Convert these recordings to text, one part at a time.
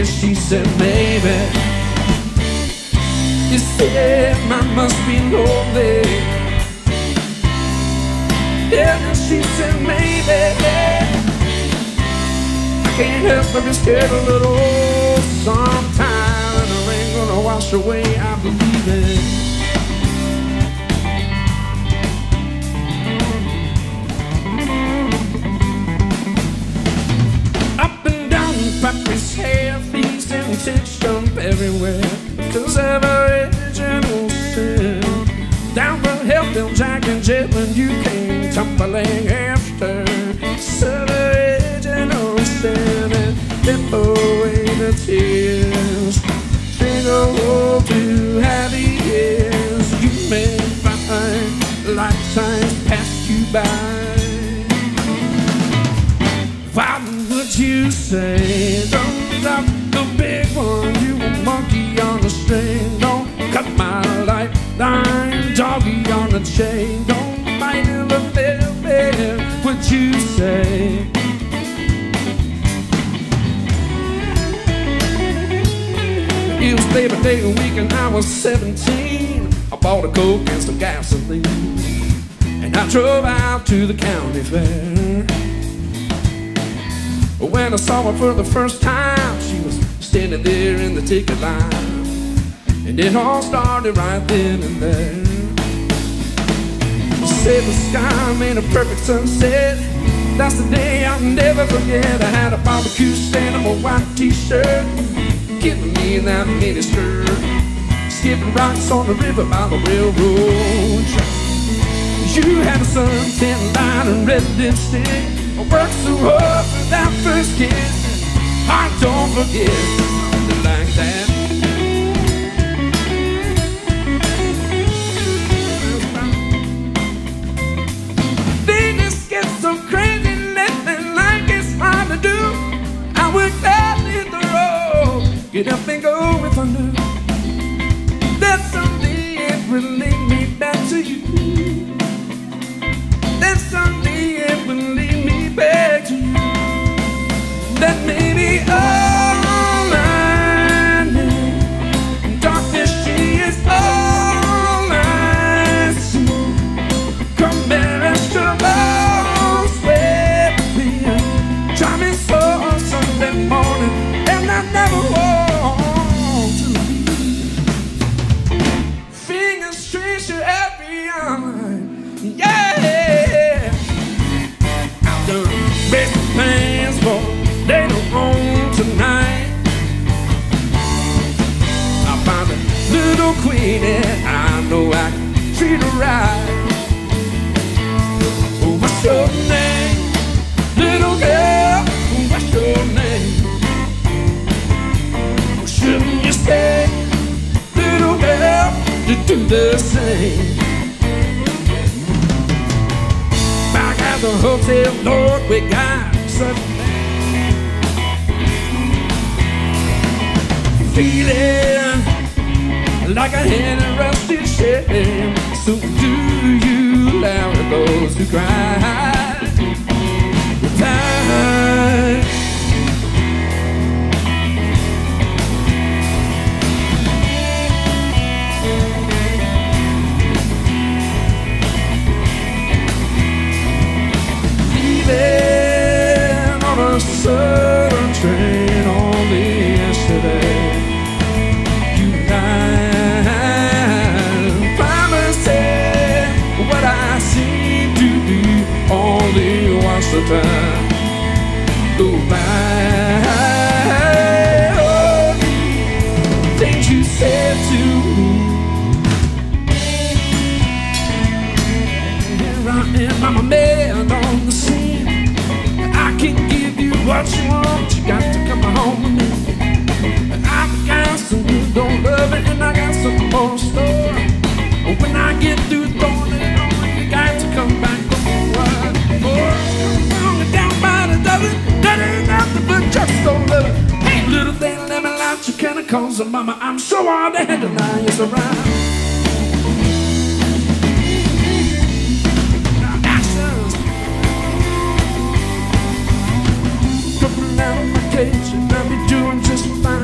then she said, maybe. You said mine must be lonely. Yeah, then she said, maybe. I can't help but be scared a little sometime, and the rain gonna wash away, I believe it. Pappy's hair, feast, and chicks jump everywhere because of her original sin. Down the hill, Bill, Jack, and Jill, and you came tumbling after. So the original sin and dip away the tears. Think of all too happy years. You may find lifetimes passed you by. Why would you say, don't drop the big one, you a monkey on the string. Don't cut my lifeline, doggy on the chain. Don't bite in the velvet, would you say? It was Labor Day week and I was 17. I bought a Coke and some gasoline, and I drove out to the county fair. When I saw her for the first time, she was standing there in the ticket line, and it all started right then and there. She said the sky made a perfect sunset. That's the day I'll never forget. I had a barbecue stand on my white t-shirt, giving me that mini skirt, skipping rocks on the river by the railroad track. You had a suntan line and red lipstick. I worked so hard for that first kiss. I don't forget something like that. Things get so crazy lately, like it's hard to do. I would gladly hit the road, get up and go if I knew that someday it would lead me back to you. That someday it would lead me back to you. That may be all I need. Darkness, she is all I see. Come bear us troubles with me. Try me so Sunday morning, and I never want to leave. Fingers trace your every line, yeah. Out the best plans for later on tonight. I found a little queenie, I know I can treat her right. Oh, what's your name, little girl? What's your name? Oh, shouldn't you stay, little girl, to do the same? Back at the hotel, Lord, we got such feeling like I had a rusty shell. So do you laugh at those who cry with time? Leaving on a southern train only yesterday. What I seem to do only once a time go by. Oh, the things you said to me. Here I am, I'm a man on the scene. I can give you what you want. You got to come home with me. I've got some good, don't love it, and I got some more store. When I get through throwing it on, you got to come back on right. Oh, down by the dozen, that ain't nothing but just don't love it. Hey, little thing, let me light your chemicals, and mama, I'm so hard to handle now, yes, around. Now, actions coming out of my cage, and I'll be doing just fine.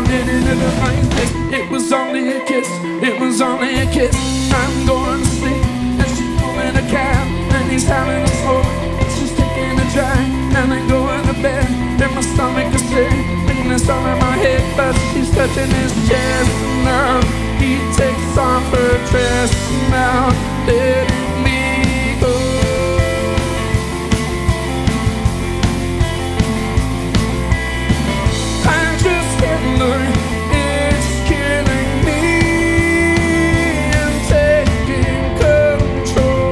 headed to the right place. It was only a kiss, it was only a kiss. I'm going to sleep, and she's pulling a cab, and he's having a smoke, and she's taking a drag, and then going to bed. And my stomach is sick, and it's all in my head, but she's touching his chest now. He takes off her dress now, letting me go. I just can't learn, it's killing me and taking control.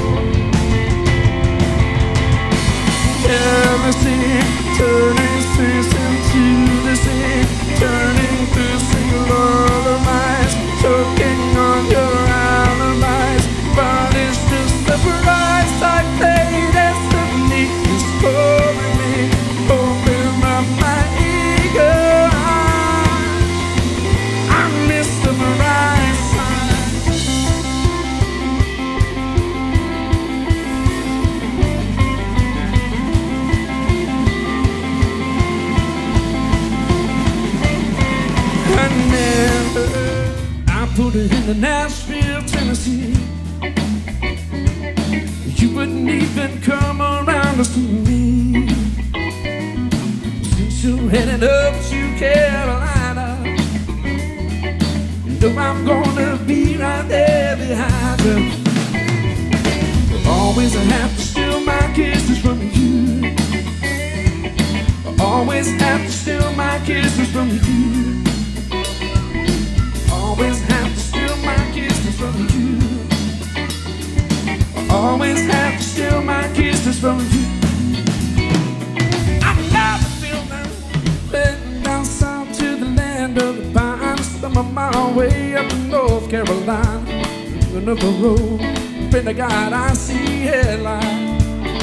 Everything turning face into the sea, turning through single lullabies, choking on your alibis. But it's just the price I paid. Destiny is calling me. Open up my ego eyes. I miss the bright side. I put it in the Nashville, Tennessee. You wouldn't even come around to see me. Since you're headed up to Carolina, you know I'm gonna be right there behind you. Always have to steal my kisses from you. Always have to steal my kisses from you. Always have to steal my kisses from you. Always have to steal my kisses from you. I never feel that way. Down south to the land of the pines, some of my way up in North Carolina. Another road, been the God I see headline.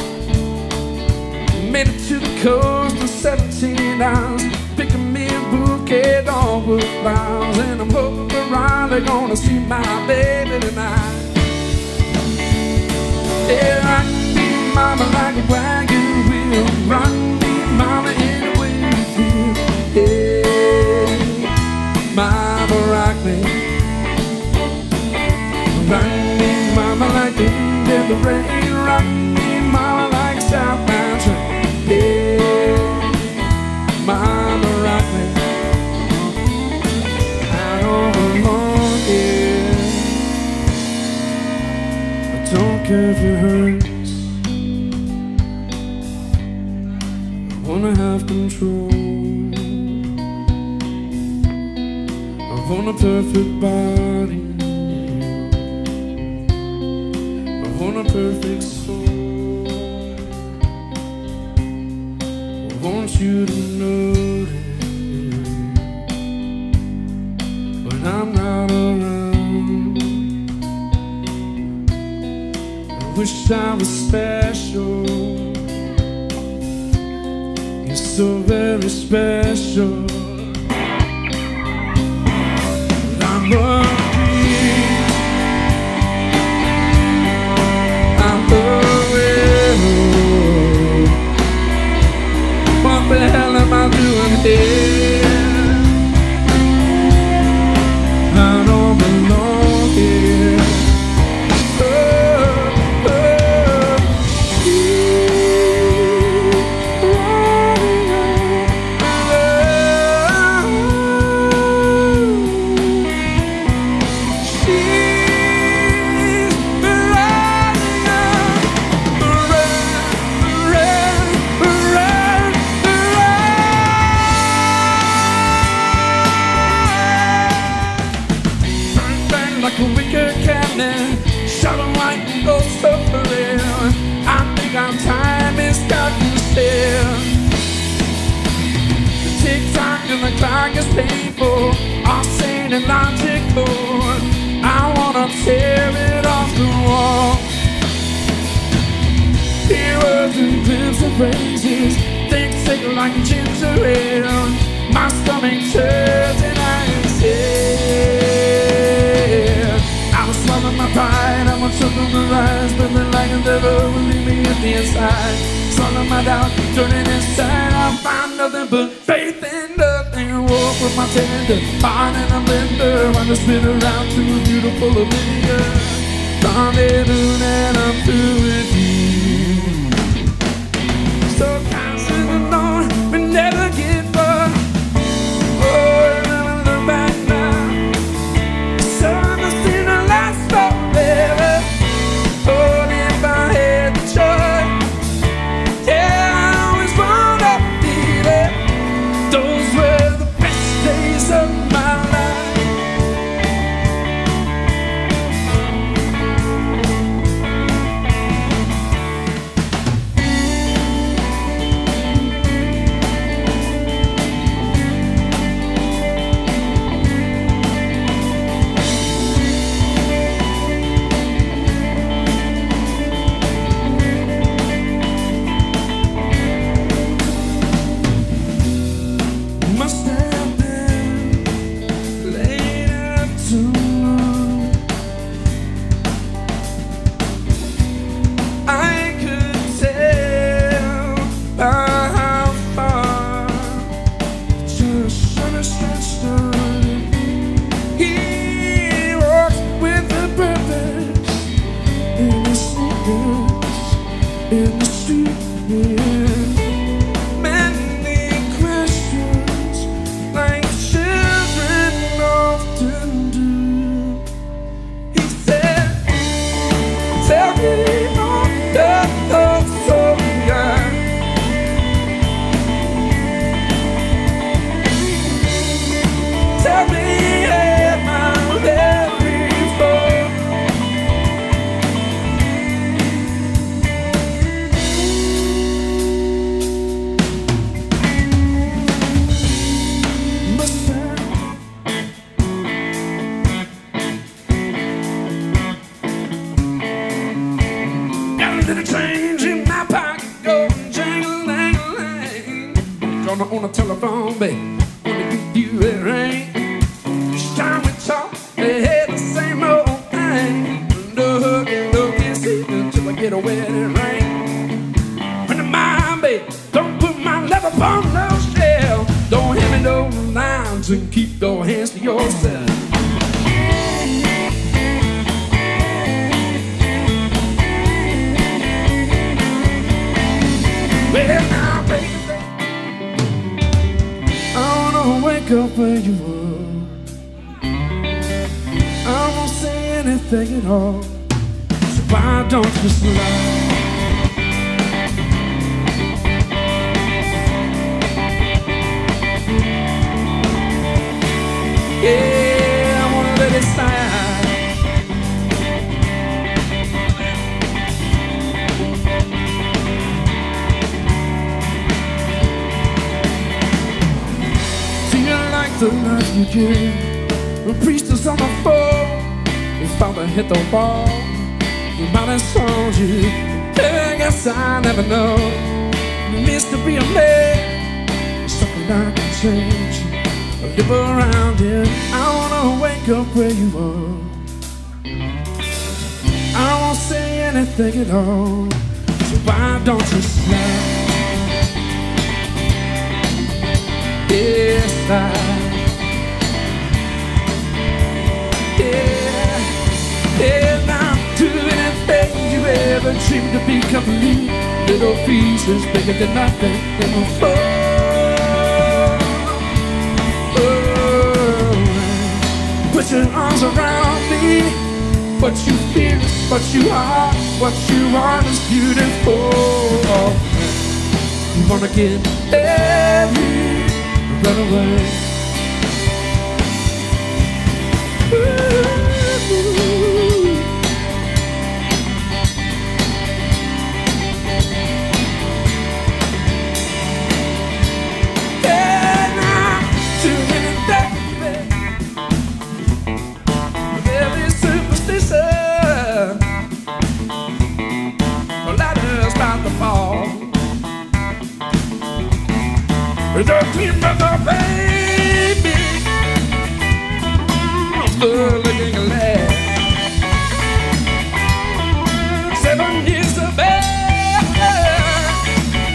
Made it to the coast in 17 hours, picking me a bouquet dogwood flowers, and I'm hoping we're finally gonna see my baby tonight. Yeah, rock me, mama, like a wagon wheel. Rock me, mama, any way you feel. Yeah, mama, rock me. Rock me, mama, like the wind in the rain. Rock me, mama, like a southbound train. Yeah, mama, rock me. I don't belong here. I don't care if it hurts. I wanna have control. I want a perfect body. I want a perfect soul. I want you to notice when I'm not around. I wish I was special. You're so very special. I'm what the hell am I doing here? I don't belong here. Like a wicked cannon, shouting white and go suffering. I think our time is gotten stale. The tick-tock and the clock is painful, all sane and logical. I wanna tear it off the wall. Heroes and clips and phrases, things take like ginger ale. My stomach turns and I exhale. My pride, I want something to rise, but the light of the devil will leave me at the inside. So all of my doubt. Turning inside, I find nothing but faith in nothing. Walk with my tender heart in a blender. Wanna spin around to a beautiful oblivion. Rendezvous and I'm through with you. So constant alone, we never get far. Oh, never look back now. So I seen the last forever. Oh, if I had the choice, yeah, I always wanna be there. Those were the best days of my life. Must have been late afternoon. I could tell by how far just sun is stretched on. He walks with a purpose in the sneakers, in the street. Many questions like children often do. He said, tell me on the soul. Tell me, am I very full? Must have got a little change in my pocket, going jang-a-lang-a-lang. Gonna on the telephone, babe, wanna give you a ring. Each time we talk, they had the same old thing. No hugging, no kissing, until I get a wedding ring. When the mind, babe, don't put my love upon no shelf. Don't hand me no lines and keep your hands to yourself. Well, now, baby, I wanna wake up where you were. I won't say anything at all. So why don't you slide? Yeah, I wanna let it slide. See, I like the life you give. The priest is on the floor. Your father hit the ball. Your mother sold you. I guess I never know. It means to be a man. Something I can change. Live around here. I wanna wake up where you are. I won't say anything at all. So why don't you slide? Yeah, slide. Yeah, yeah, now do anything you ever dreamed to be complete. Little pieces bigger than nothing in the floor. Put your arms around me. What you feel is what you are. What you want is beautiful. You wanna get every run away. The dream of a baby, looking glad. 7 years of bed,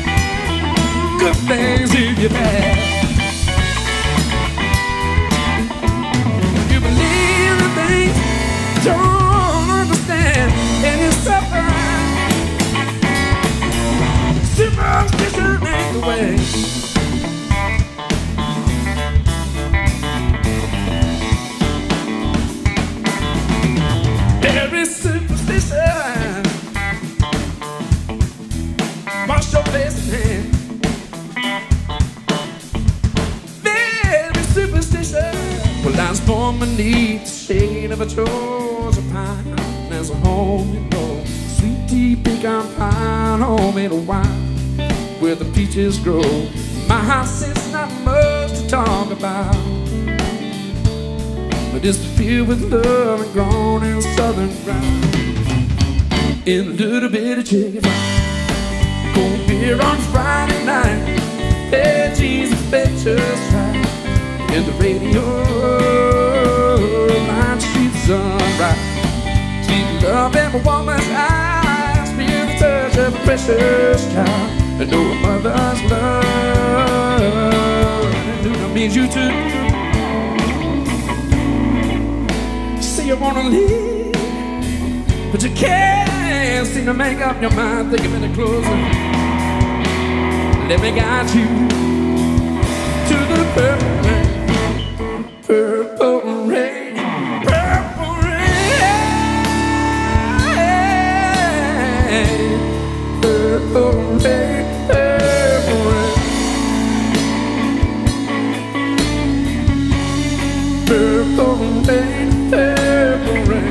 Well, I was born beneath the shade of a Georgia pine. There's a home, you know, sweet tea, pecan pie, homemade wine where the peaches grow. My house is not much to talk about, but it's filled with love and grown in southern ground. In a little bit of chicken fry, cold beer on Friday night. Hey, Jesus, bet just right. And the radio line streets sunrise. Sweet love in a woman's eyes, feel the touch of a precious child, and know a mother's love, and that means you too. Say you wanna leave, but you can't seem to make up your mind. Think a minute closer. Let me guide you to the purple rain, purple rain, purple rain, purple rain, purple rain, purple rain, purple rain.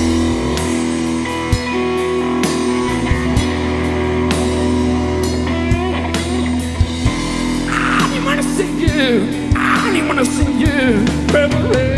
I only wanna see you, purple rain.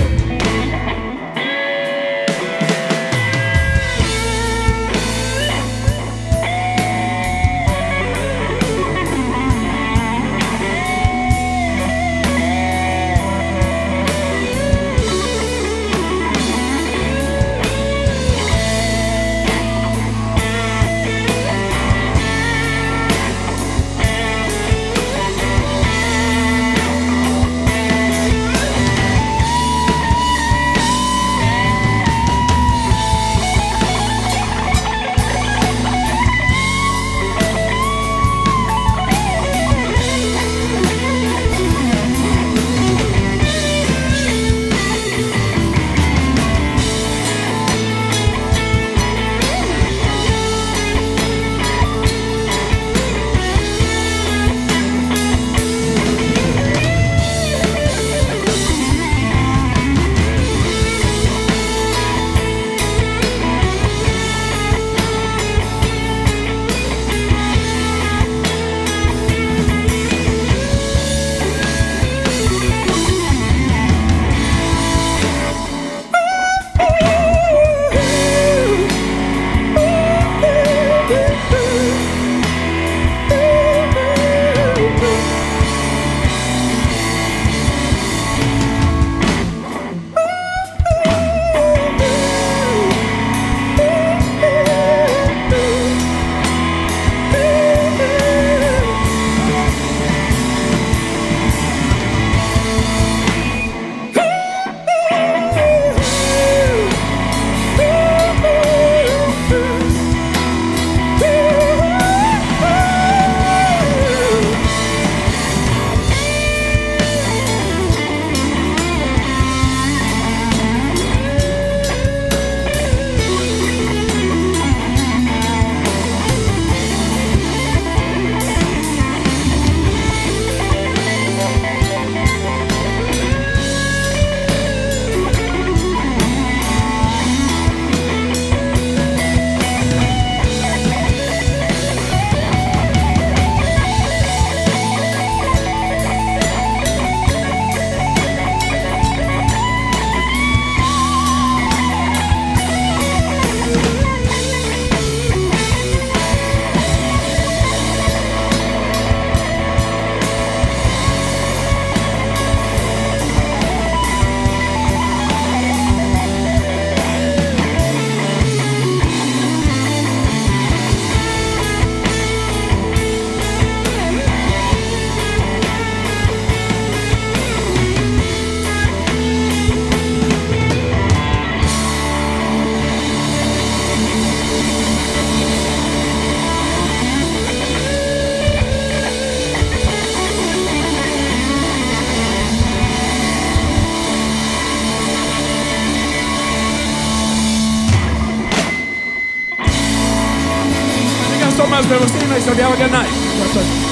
so much, man. We'll see you next time. You have a good night.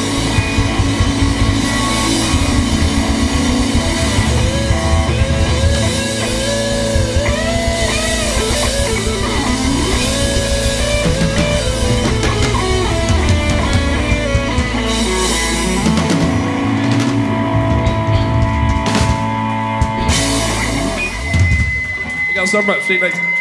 Y'all so much. See you next time.